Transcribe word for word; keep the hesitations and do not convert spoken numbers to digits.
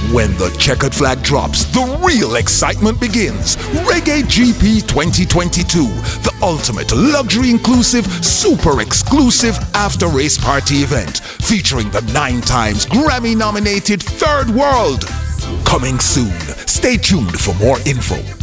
When the checkered flag drops, the real excitement begins. Reggae G P twenty twenty-two, the ultimate luxury-inclusive, super exclusive after-race party event featuring the nine times Grammy-nominated Third World. Coming soon. Stay tuned for more info.